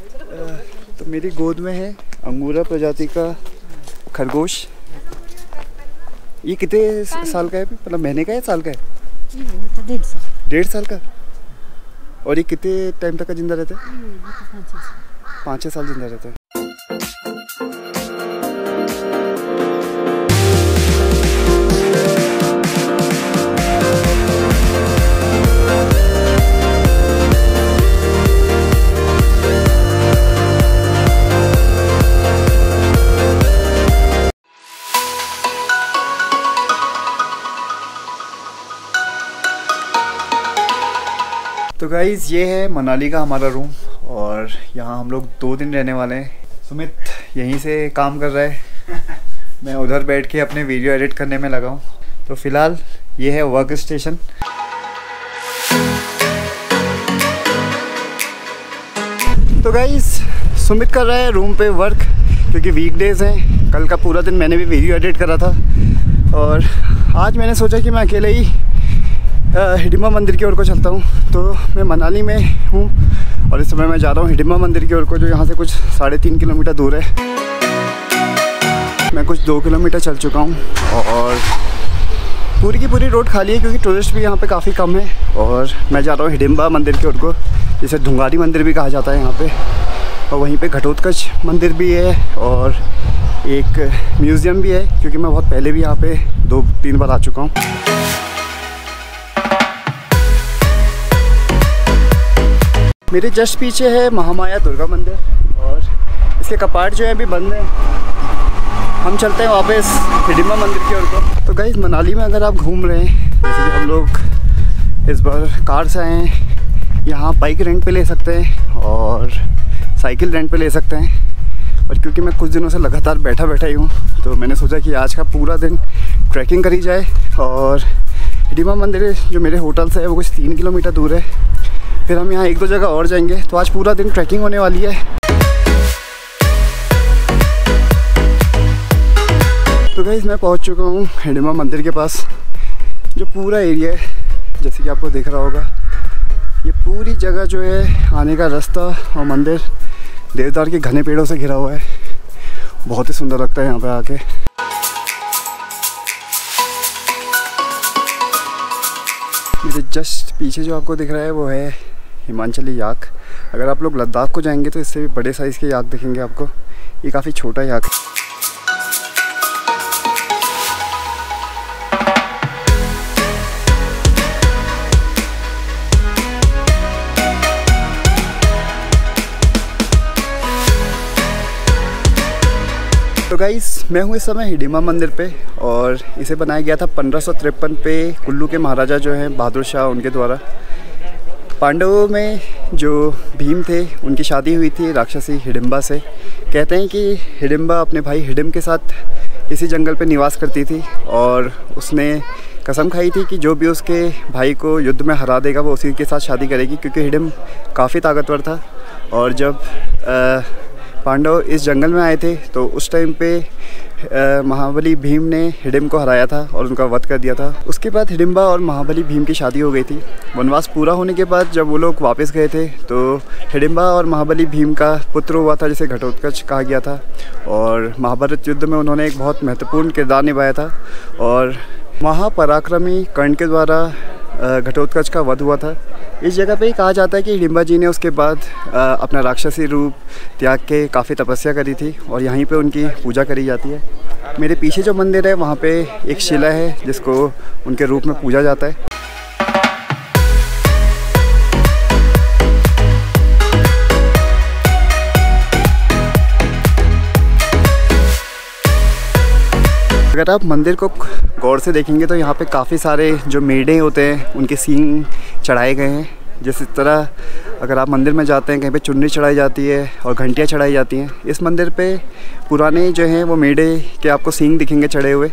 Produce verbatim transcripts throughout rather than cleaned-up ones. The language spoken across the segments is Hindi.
तो मेरी गोद में है अंगूरा प्रजाति का खरगोश। ये कितने साल का है, मतलब महीने का है, साल का है? डेढ़ साल डेढ़ साल का। और ये कितने टाइम तक का जिंदा रहता है? पाँच छः साल जिंदा रहता है। तो गाइज़ ये है मनाली का हमारा रूम और यहाँ हम लोग दो दिन रहने वाले हैं। सुमित यहीं से काम कर रहा है, मैं उधर बैठ के अपने वीडियो एडिट करने में लगा हूँ। तो फ़िलहाल ये है वर्क स्टेशन। तो गाइज़ सुमित कर रहा है रूम पे वर्क, क्योंकि वीकडेज़ हैं। कल का पूरा दिन मैंने भी वीडियो एडिट करा था और आज मैंने सोचा कि मैं अकेले ही हिडिंबा मंदिर की ओर को चलता हूँ। तो मैं मनाली में हूँ और इस समय मैं जा रहा हूँ हिडिंबा मंदिर की ओर को, जो यहाँ से कुछ साढ़े तीन किलोमीटर दूर है। मैं कुछ दो किलोमीटर चल चुका हूँ और पूरी की पूरी रोड खाली है, क्योंकि टूरिस्ट भी यहाँ पे काफ़ी कम है। और मैं जा रहा हूँ हिडिंबा मंदिर की ओर को, जिसे ढुंगारी मंदिर भी कहा जाता है यहाँ पे। और वहीं पे घटोत्कच मंदिर भी है और एक म्यूज़ियम भी है, क्योंकि मैं बहुत पहले भी यहाँ पे दो तीन बार आ चुका हूँ। मेरे जस्ट पीछे है महामाया दुर्गा मंदिर और इसके कपाट जो है अभी बंद है। हम चलते हैं वापस हिडिंबा मंदिर की ओर को। तो गाइस मनाली में अगर आप घूम रहे हैं, जैसे कि हम लोग इस बार कार से आए हैं, यहाँ बाइक रेंट पे ले सकते हैं और साइकिल रेंट पे ले सकते हैं। और क्योंकि मैं कुछ दिनों से लगातार बैठा बैठा ही हूँ, तो मैंने सोचा कि आज का पूरा दिन ट्रैकिंग करी जाए। और हिडिंबा मंदिर जो मेरे होटल से है वो कुछ तीन किलोमीटर दूर है, फिर हम यहाँ एक दो जगह और जाएंगे। तो आज पूरा दिन ट्रैकिंग होने वाली है। तो गाइस मैं पहुँच चुका हूँ हिडिंबा मंदिर के पास। जो पूरा एरिया है, जैसे कि आपको दिख रहा होगा, ये पूरी जगह जो है आने का रास्ता और मंदिर देवदार के घने पेड़ों से घिरा हुआ है। बहुत ही सुंदर लगता है यहाँ पे आके। मेरे जस्ट पीछे जो आपको दिख रहा है वो है हिमाचली याक। अगर आप लोग लद्दाख को जाएंगे तो इससे भी बड़े साइज़ के याक दिखेंगे आपको। ये काफ़ी छोटा याक है। तो गाइस मैं हूँ इस समय हिडिंबा मंदिर पे और इसे बनाया गया था पंद्रह सौ तिरपन पे कुल्लू के महाराजा जो हैं बहादुर शाह, उनके द्वारा। पांडवों में जो भीम थे उनकी शादी हुई थी राक्षसी हिडिंबा से। कहते हैं कि हिडिंबा अपने भाई हिडिंब के साथ इसी जंगल पे निवास करती थी और उसने कसम खाई थी कि जो भी उसके भाई को युद्ध में हरा देगा वो उसी के साथ शादी करेगी, क्योंकि हिडिंब काफ़ी ताकतवर था। और जब आ, पांडव इस जंगल में आए थे तो उस टाइम पे महाबली भीम ने हिडिंब को हराया था और उनका वध कर दिया था। उसके बाद हिडिंबा और महाबली भीम की शादी हो गई थी। वनवास पूरा होने के बाद जब वो लोग वापस गए थे तो हिडिंबा और महाबली भीम का पुत्र हुआ था, जिसे घटोत्कच कहा गया था। और महाभारत युद्ध में उन्होंने एक बहुत महत्वपूर्ण किरदार निभाया था और महापराक्रमी कर्ण के द्वारा घटोत्कच का वध हुआ था। इस जगह पे ही कहा जाता है कि हिडिंबा जी ने उसके बाद अपना राक्षसी रूप त्याग के काफ़ी तपस्या करी थी और यहीं पे उनकी पूजा करी जाती है। मेरे पीछे जो मंदिर है वहाँ पे एक शिला है जिसको उनके रूप में पूजा जाता है। अगर आप मंदिर को गौर से देखेंगे तो यहाँ पे काफ़ी सारे जो मेढ़े होते हैं उनके सींग चढ़ाए गए हैं। जिस तरह अगर आप मंदिर में जाते हैं कहीं पे चुन्नी चढ़ाई जाती है और घंटियाँ चढ़ाई जाती हैं, इस मंदिर पे पुराने जो हैं वो मेढ़े के आपको सींग दिखेंगे चढ़े हुए।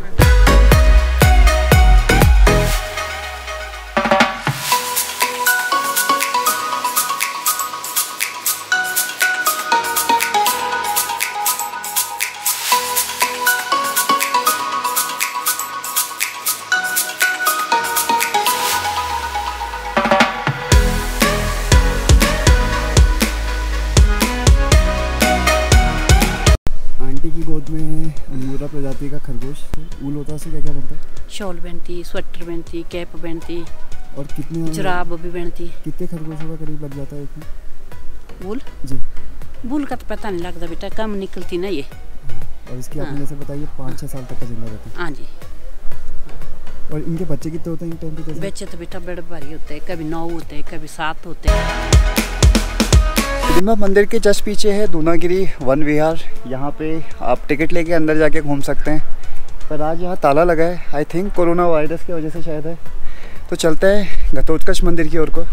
गोद में है अंगूरा प्रजाति का खरगोश, ऊल होता है, उससे क्या क्या बनता है? शॉल बनती, स्वेटर बनती, कैप बनती और कितने जुराब भी बनती। कितने खरगोशों का करीब लग जाता है इसमें? वूल जी, वूल का तो पता नहीं लगता बेटा, कम निकलती ना ये। और इसकी आपने जैसे बताइए पाँच छः साल तक का जिंदा रहता है। हाँ जी। और इनके बच्चे कितने होते हैं टाइम पे? कैसे बच्चे तो बेटा बड़े भारी होते हैं, कभी नौ होते हैं, कभी सात होते हैं। हिडिंबा मंदिर के जस्ट पीछे है दूनागिरी वन विहार। यहाँ पे आप टिकट लेके अंदर जाके घूम सकते हैं, पर आज यहाँ ताला लगा है, आई थिंक कोरोना वायरस की वजह से शायद है। तो चलते हैं घटोत्कच मंदिर की ओर को।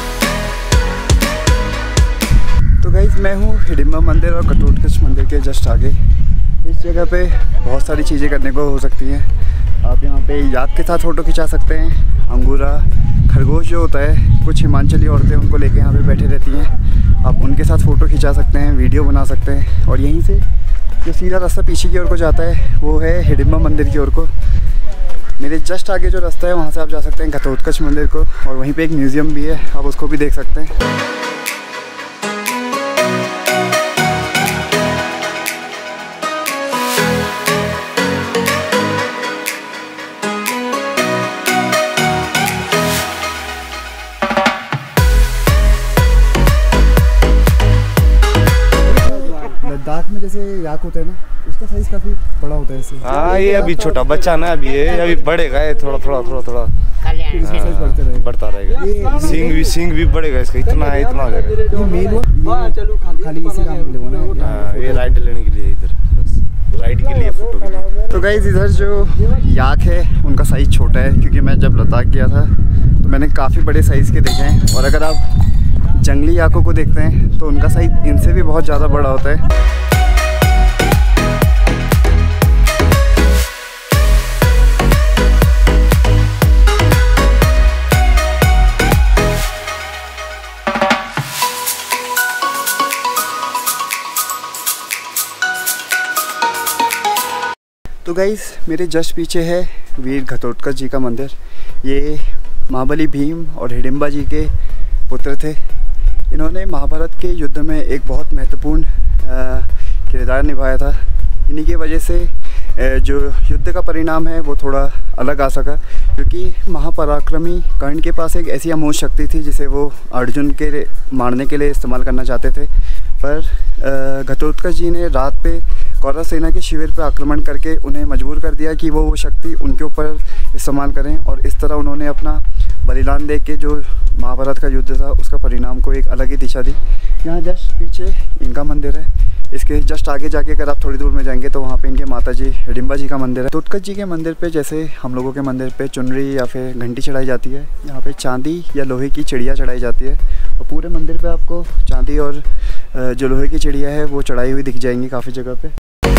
तो गाइस मैं हूँ हिडिंबा मंदिर और घटोत्कच मंदिर के जस्ट आगे। इस जगह पे बहुत सारी चीज़ें करने को हो सकती हैं। आप यहाँ पे याक के साथ फ़ोटो खिंचा सकते हैं। अंगूरा खरगोश जो होता है, कुछ हिमाचली औरतें उनको लेके यहाँ पे बैठे रहती हैं, आप उनके साथ फ़ोटो खिंचा सकते हैं, वीडियो बना सकते हैं। और यहीं से जो सीधा रास्ता पीछे की ओर को जाता है वो है हिडिंबा मंदिर की ओर को। मेरे जस्ट आगे जो रास्ता है वहाँ से आप जा सकते हैं घटोत्कच मंदिर को, और वहीं पे एक म्यूज़ियम भी है, आप उसको भी देख सकते हैं। लद्दाख में जैसे याक होता है ना, उसका साइज काफी बड़ा होता है। हाँ, ये अभी छोटा बच्चा ना, अभी ये अभी बढ़ेगा, ये थोड़ा थोड़ा थोड़ा थोड़ा साइज बढ़ते रहेगा, बढ़ता रहेगा। सींग भी सींग भी बढ़ेगा इसका, इतना है इतना हो जाएगा। ये मेल हो, ये खाली इसी काम के लिए होना है। हाँ, ये राइड लेने के लिए, इधर बस राइड के लिए, फोटो के लिए। तो गाइस इधर जो याक है उनका साइज़ छोटा है, क्योंकि मैं जब लद्दाख गया था तो मैंने काफ़ी बड़े साइज़ के देखे हैं। और अगर आप जंगली याकों को देखते हैं तो उनका साइज़ इनसे भी बहुत ज़्यादा बड़ा होता है। तो गाइस मेरे जस्ट पीछे है वीर घटोत्कच जी का मंदिर। ये महाबली भीम और हिडिंबा जी के पुत्र थे। इन्होंने महाभारत के युद्ध में एक बहुत महत्वपूर्ण किरदार निभाया था। इन्हीं की वजह से जो युद्ध का परिणाम है वो थोड़ा अलग आ सका, क्योंकि महापराक्रमी कर्ण के पास एक ऐसी अमोघ शक्ति थी जिसे वो अर्जुन के मारने के लिए इस्तेमाल करना चाहते थे। पर घटोत्कच जी ने रात पे कौरव सेना के शिविर पर आक्रमण करके उन्हें मजबूर कर दिया कि वो वो शक्ति उनके ऊपर इस्तेमाल करें, और इस तरह उन्होंने अपना बलिदान दे के जो महाभारत का युद्ध था उसका परिणाम को एक अलग ही दिशा दी। यहाँ जस्ट पीछे इनका मंदिर है, इसके जस्ट आगे जाके अगर आप थोड़ी दूर में जाएंगे तो वहाँ पे इनके माता जी हिडिंबा जी का मंदिर है। घटोत्कच जी के मंदिर पे जैसे हम लोगों के मंदिर पे चुनरी या फिर घंटी चढ़ाई जाती है, यहाँ पे चांदी या लोहे की चिड़िया चढ़ाई जाती है। और पूरे मंदिर पे आपको चांदी और जो लोहे की चिड़िया है वो चढ़ाई हुई दिख जाएंगी काफ़ी जगह पे।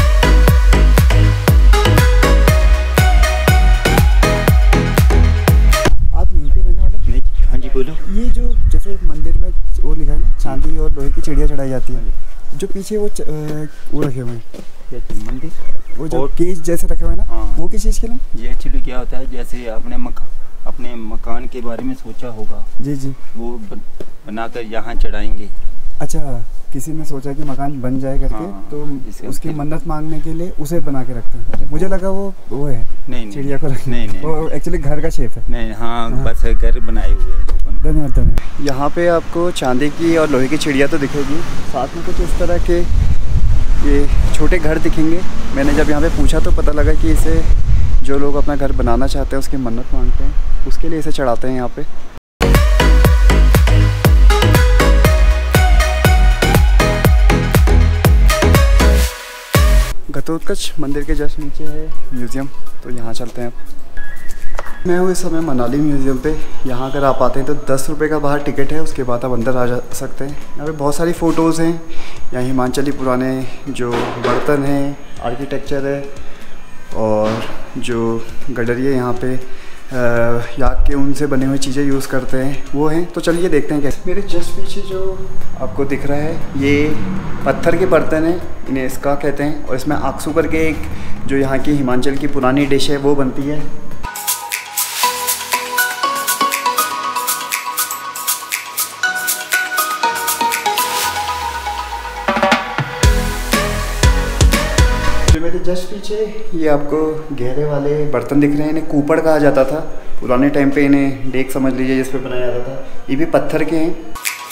आप यहीं पे रहने वाले? नहीं, हाँ जी बोलो। ये जो जैसे मंदिर में वो लिखा है ना चांदी और लोहे की चिड़िया चढ़ाई जाती है, जो पीछे वो च, वो रखे हुए हैं मंदिर, वो जो केज जैसे रखे हुए हैं ना, हाँ। वो किस चीज़ के लिए? ये एक्चुअली क्या होता है, जैसे आपने मका, अपने मकान के बारे में सोचा होगा, जी जी, वो बन, बनाकर यहाँ चढ़ाएंगे। अच्छा, किसी ने सोचा कि मकान बन जाए करके, हाँ, तो उसकी मन्नत मांगने के लिए उसे बना के रखते हैं। मुझे लगा वो वो है नहीं चिड़िया को रखने, नहीं नहीं, वो एक्चुअली घर का शेप है। नहीं, हाँ, हाँ। बस घर बनाए हुए हैं लोगों ने। धन्यवाद धन्यवाद। यहाँ पे आपको चांदी की और लोहे की चिड़िया तो दिखेगी, साथ में कुछ इस तरह के ये छोटे घर दिखेंगे। मैंने जब यहाँ पे पूछा तो पता लगा कि इसे जो लोग अपना घर बनाना चाहते हैं उसकी मन्नत मांगते हैं, उसके लिए इसे चढ़ाते हैं यहाँ पे। घटोत्कच मंदिर के जस्ट नीचे है म्यूज़ियम, तो यहाँ चलते हैं अब। मैं हूँ इस समय मनाली म्यूज़ियम पे। यहाँ अगर आप आते हैं तो दस रुपये का बाहर टिकट है, उसके बाद आप अंदर आ जा सकते हैं। यहाँ पे बहुत सारी फ़ोटोज़ हैं, यहाँ हिमाचली पुराने जो बर्तन हैं, आर्किटेक्चर है, और जो गडरिए यहाँ पे याक के ऊन से बने हुए चीज़ें यूज़ करते हैं वो हैं। तो चलिए देखते हैं कैसे। मेरे जस्ट पीछे जो आपको दिख रहा है ये पत्थर के बर्तन हैं, इन्हें इसका कहते हैं, और इसमें आक्सू करके एक जो यहाँ की हिमाचल की पुरानी डिश है वो बनती है। मेरे जस्ट पीछे ये आपको गहरे वाले बर्तन दिख रहे हैं, इन्हें कूपड़ कहा जाता था। पुराने टाइम पे इन्हें डेक समझ लीजिए जिस पे बनाया जाता था। ये भी पत्थर के हैं।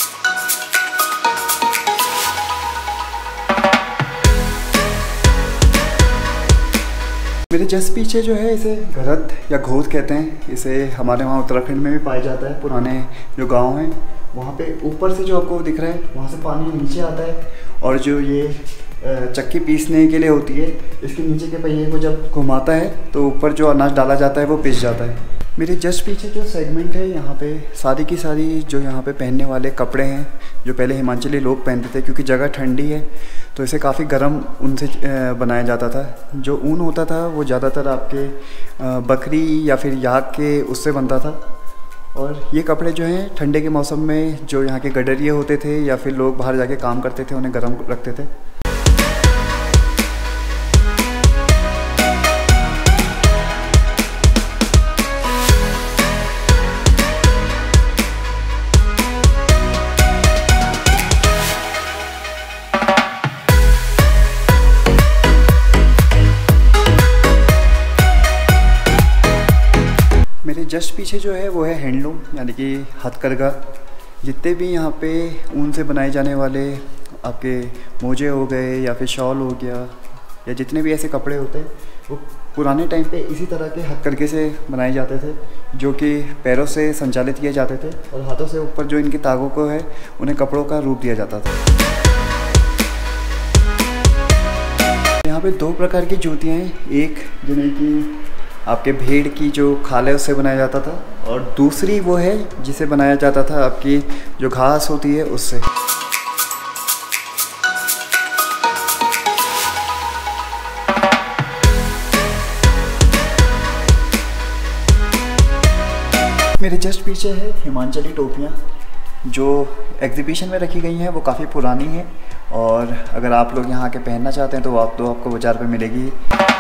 मेरे जस्ट पीछे जो है इसे घरत या घोत कहते हैं। इसे हमारे वहाँ उत्तराखंड में भी पाया जाता है। पुराने जो गांव हैं वहाँ पे ऊपर से जो आपको दिख रहा है वहाँ से पानी नीचे आता है, और जो ये चक्की पीसने के लिए होती है, इसके नीचे के पहिए को जब घुमाता है तो ऊपर जो अनाज डाला जाता है वो पिस जाता है। मेरे जस्ट पीछे जो सेगमेंट है यहाँ पे सारी की सारी जो यहाँ पे पहनने वाले कपड़े हैं जो पहले हिमाचली लोग पहनते थे, क्योंकि जगह ठंडी है तो इसे काफ़ी गर्म ऊन से बनाया जाता था। जो ऊन होता था वो ज़्यादातर आपके बकरी या फिर याक के उससे बनता था। और ये कपड़े जो हैं ठंडे के मौसम में जो यहाँ के गडरिये होते थे या फिर लोग बाहर जाके काम करते थे उन्हें गर्म रखते थे। मेरे जस्ट पीछे जो है वो है हैंडलूम यानी कि हथकरघा। जितने भी यहाँ पे ऊन से बनाए जाने वाले आपके मोजे हो गए या फिर शॉल हो गया या जितने भी ऐसे कपड़े होते हैं वो पुराने टाइम पे इसी तरह के हथकरघे से बनाए जाते थे, जो कि पैरों से संचालित किए जाते थे और हाथों से ऊपर जो इनके तागों को है उन्हें कपड़ों का रूप दिया जाता था। यहाँ पे दो प्रकार की जूतियाँ हैं, एक जिन्हें कि आपके भेड़ की जो खाल है उससे बनाया जाता था, और दूसरी वो है जिसे बनाया जाता था आपकी जो घास होती है उससे। मेरे जस्ट पीछे है हिमाचली टोपियाँ जो एग्जीबिशन में रखी गई हैं। वो काफ़ी पुरानी है और अगर आप लोग यहाँ आके पहनना चाहते हैं तो आप तो आपको बाज़ार पे मिलेगी।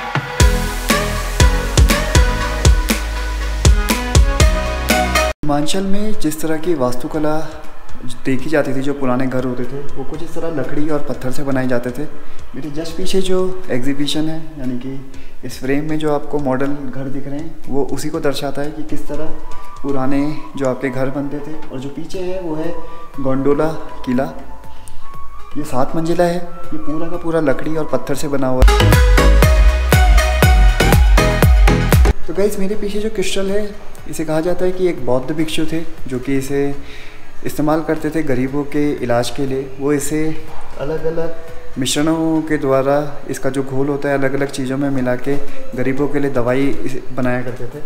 हिमाचल में जिस तरह की वास्तुकला देखी जाती थी, जो पुराने घर होते थे वो कुछ इस तरह लकड़ी और पत्थर से बनाए जाते थे। मेरे जस्ट पीछे जो एग्जीबिशन है यानी कि इस फ्रेम में जो आपको मॉडल घर दिख रहे हैं वो उसी को दर्शाता है कि किस तरह पुराने जो आपके घर बनते थे। और जो पीछे है वो है गोंडोला किला। ये सात मंजिला है, ये पूरा का पूरा लकड़ी और पत्थर से बना हुआ है। तो गाइस मेरे पीछे जो क्रिस्टल है इसे कहा जाता है कि एक बौद्ध भिक्षु थे जो कि इसे इस्तेमाल करते थे गरीबों के इलाज के लिए। वो इसे अलग अलग मिश्रणों के द्वारा इसका जो घोल होता है अलग अलग चीज़ों में मिला के गरीबों के लिए दवाई बनाया करते थे।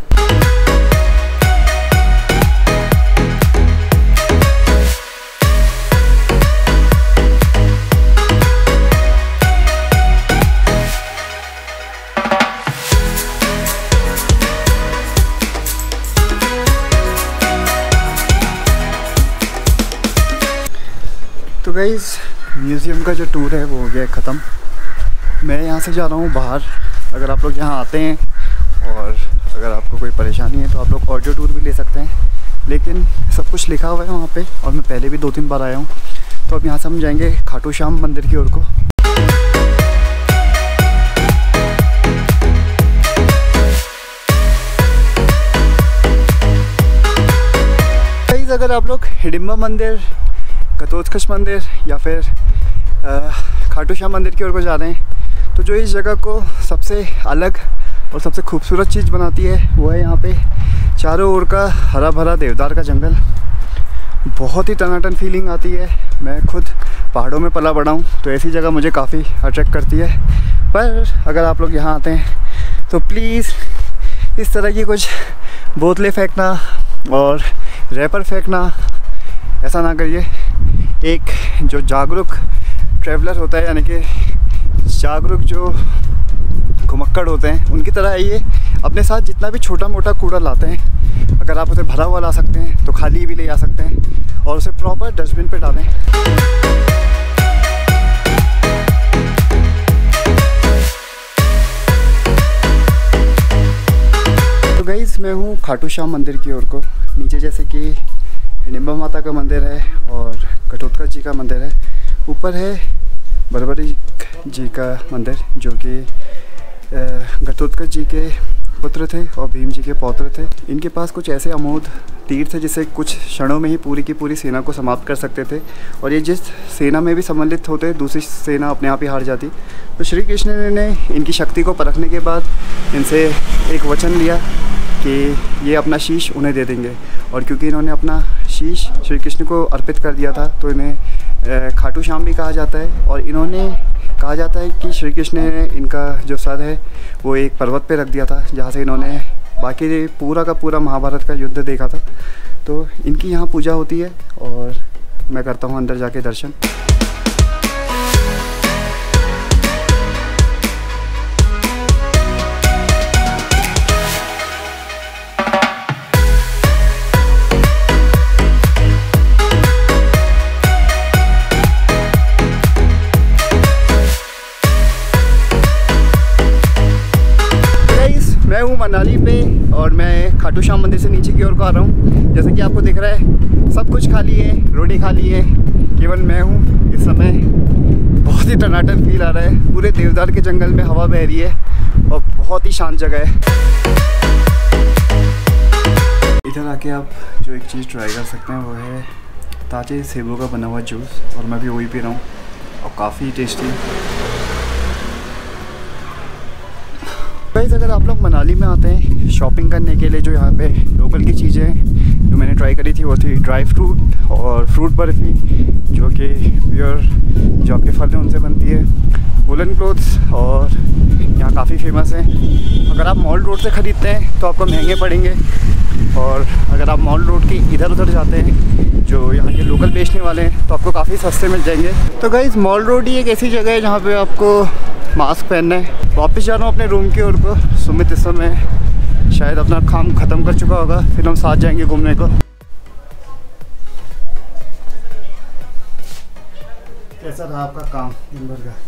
तो गाइस म्यूज़ियम का जो टूर है वो हो गया ख़त्म। मैं यहाँ से जा रहा हूँ बाहर। अगर आप लोग यहाँ आते हैं और अगर आपको कोई परेशानी है तो आप लोग ऑडियो टूर भी ले सकते हैं, लेकिन सब कुछ लिखा हुआ है वहाँ पे और मैं पहले भी दो तीन बार आया हूँ। तो अब यहाँ से हम जाएंगे खाटू श्याम मंदिर की ओर को। गाइस अगर आप लोग हिडिंबा मंदिर, कटोत्कच मंदिर या फिर खाटू श्याम मंदिर की ओर को जा रहे हैं तो जो इस जगह को सबसे अलग और सबसे खूबसूरत चीज़ बनाती है वो है यहाँ पे चारों ओर का हरा भरा देवदार का जंगल। बहुत ही टनाटन फीलिंग आती है। मैं खुद पहाड़ों में पला बड़ा हूँ तो ऐसी जगह मुझे काफ़ी अट्रैक्ट करती है। पर अगर आप लोग यहाँ आते हैं तो प्लीज़ इस तरह की कुछ बोतलें फेंकना और रैपर फेंकना ऐसा ना करिए। एक जो जागरूक ट्रैवलर होता है यानी कि जागरूक जो घुमक्कड़ होते हैं उनकी तरह आइए। अपने साथ जितना भी छोटा मोटा कूड़ा लाते हैं अगर आप उसे भरा हुआ ला सकते हैं तो खाली भी ले जा सकते हैं और उसे प्रॉपर डस्टबिन पे डालें। तो गाइस मैं हूँ खाटू श्याम मंदिर की ओर को। नीचे जैसे कि हिडिंबा माता का मंदिर है और कटोत्कच जी का मंदिर है। ऊपर है बर्बरीक जी का मंदिर, जो कि घटोत्कच जी के पुत्र थे और भीम जी के पौत्र थे। इनके पास कुछ ऐसे अमोघ तीर थे जिसे कुछ क्षणों में ही पूरी की पूरी सेना को समाप्त कर सकते थे, और ये जिस सेना में भी सम्मिलित होते दूसरी सेना अपने आप ही हार जाती। तो श्री कृष्ण ने इनकी शक्ति को परखने के बाद इनसे एक वचन लिया कि ये अपना शीश उन्हें दे देंगे, और क्योंकि इन्होंने अपना शीश श्री कृष्ण को अर्पित कर दिया था तो इन्हें खाटू श्याम भी कहा जाता है। और इन्होंने कहा जाता है कि श्री कृष्ण ने इनका जो सर है वो एक पर्वत पे रख दिया था, जहाँ से इन्होंने बाकी पूरा का पूरा महाभारत का युद्ध देखा था। तो इनकी यहाँ पूजा होती है और मैं करता हूँ अंदर जाके दर्शन। मैं हूँ मनाली पे और मैं खाटू श्याम मंदिर से नीचे की ओर को आ रहा हूँ। जैसे कि आपको दिख रहा है सब कुछ खाली है, रोडी खाली है, केवल मैं हूँ। इस समय बहुत ही टनाटन फील आ रहा है, पूरे देवदार के जंगल में हवा बह रही है और बहुत ही शांत जगह है। इधर आके आप जो एक चीज़ ट्राई कर सकते हैं वो है ताजे सेबों का बना हुआ जूस, और मैं भी वही पी रहा हूँ और काफ़ी टेस्टी। गाइस, अगर आप लोग मनाली में आते हैं शॉपिंग करने के लिए, जो यहाँ पे लोकल की चीज़ें जो मैंने ट्राई करी थी वो थी ड्राई फ्रूट और फ्रूट बर्फ़ी, जो कि प्योर जो आपके फल हैं उनसे बनती है। वुलन क्लोथ्स और यहाँ काफ़ी फेमस हैं। अगर आप मॉल रोड से ख़रीदते हैं तो आपको महंगे पड़ेंगे, और अगर आप मॉल रोड के इधर उधर जाते हैं जो यहाँ के लोकल बेचने वाले हैं तो आपको काफ़ी सस्ते मिल जाएंगे। तो गाइस, मॉल रोड ही एक ऐसी जगह है जहाँ पे आपको मास्क पहनना है। वापस जा रहा हूँ अपने रूम की ओर को। सुमित इस समय शायद अपना काम ख़त्म कर चुका होगा, फिर हम साथ जाएंगे घूमने को। कैसा रहा आपका काम दिन भर का?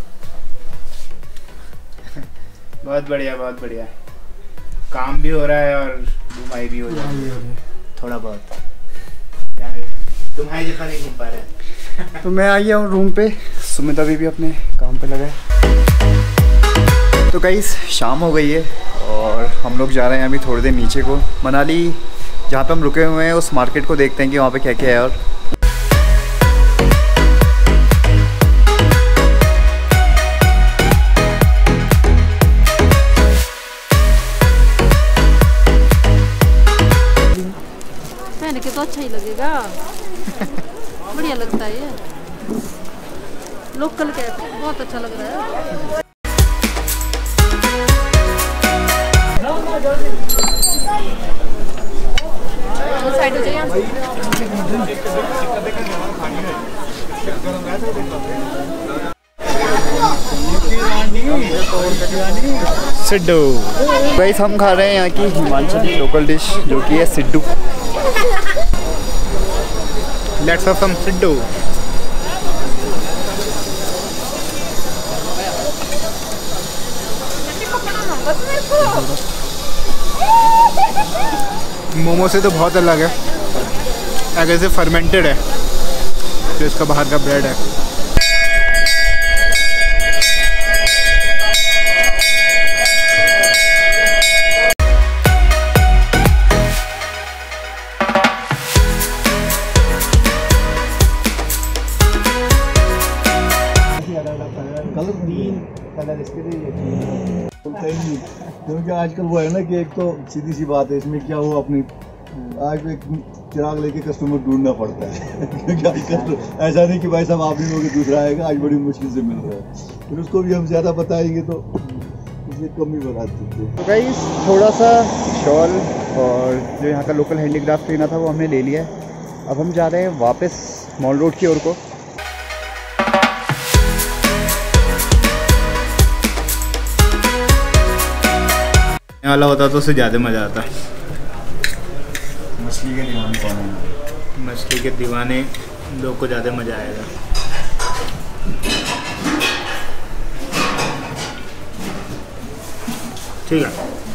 बहुत बढ़िया, बहुत बढ़िया। काम भी हो रहा है और घुमाई भी हो रही है थोड़ा बहुत। तुम्हारे जैसा नहीं घूम पा रहे। तो मैं आ गया हूँ रूम पे, सुमित अभी भी अपने काम पे लगा है। तो गाइस, शाम हो गई है और हम लोग जा रहे हैं अभी थोड़ी देर नीचे को। मनाली जहाँ पे हम रुके हुए हैं उस मार्केट को देखते हैं कि वहाँ पे क्या क्या है। और पहन के तो अच्छा ही लगेगा। बढ़िया लगता है ये, लोकल कैप बहुत अच्छा लग रहा है। साइड हो जाइए। सिड्डू। गाइस, हम खा रहे हैं यहाँ की हिमाचली लोकल डिश जो कि है siddu. Let's have some siddu. Momo से तो बहुत अलग है, अगर से फर्मेंटेड है जो इसका बाहर का ब्रेड है। क्योंकि आजकल वो है ना कि एक तो सीधी सी बात है, इसमें क्या हुआ अपनी आज एक चिराग लेके कस्टमर ढूंढना पड़ता है। क्योंकि आजकल ऐसा नहीं कि भाई साहब आप ही लोग दूसरा आएगा, आज बड़ी मुश्किल से मिल रहा है। फिर उसको भी हम ज़्यादा बताएंगे तो इसलिए कम ही बता देते हैं। तो गाइस, थोड़ा सा शॉल और जो यहाँ का लोकल हैंडीक्राफ्ट लेना था वो हमने ले लिया है। अब हम जा रहे हैं वापस मॉल रोड की ओर को। वाला होता तो उससे ज़्यादा मज़ा आता। मछली के दीवाने कौन है? मछली के दीवाने लोग को ज़्यादा मज़ा आएगा। ठीक है।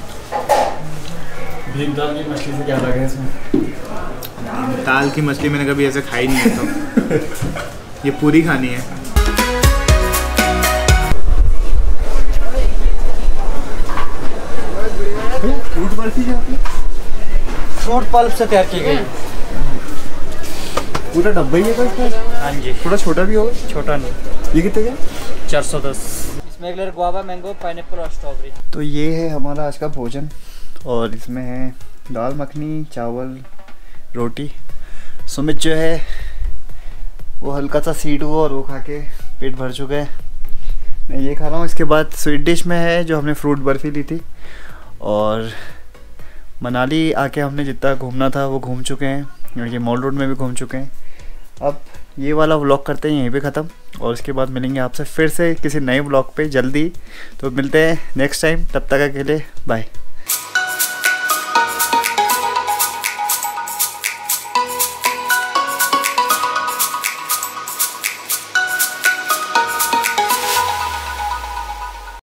भीमताल की मछली से क्या लगा इसमें? भीमताल की मछली मैंने कभी ऐसे खाई नहीं है, तो ये पूरी खानी है। फ्रूट पल्प से तैयार की गई। पूरा डब्बा ही है तो इसका? हाँ जी। थोड़ा छोटा भी होगा? छोटा नहीं। ये कितने का? चार सौ दस। इसमें एक गुआवा, मैंगो, पाइनएप्पल और स्ट्रॉबेरी। तो ये है हमारा आज का भोजन और इसमें है दाल मखनी, चावल, रोटी। सुमित जो है वो हल्का सा सीड हुआ और वो खा के पेट भर चुका है। मैं ये खा रहा हूँ। इसके बाद स्वीट डिश में है जो हमने फ्रूट बर्फ़ी ली थी। और मनाली आके हमने जितना घूमना था वो घूम चुके हैं, यानी कि मॉल रोड में भी घूम चुके हैं। अब ये वाला व्लॉग करते हैं यहीं पे ख़त्म और उसके बाद मिलेंगे आपसे फिर से किसी नए व्लॉग पे जल्दी। तो मिलते हैं नेक्स्ट टाइम, तब तक के लिए बाय।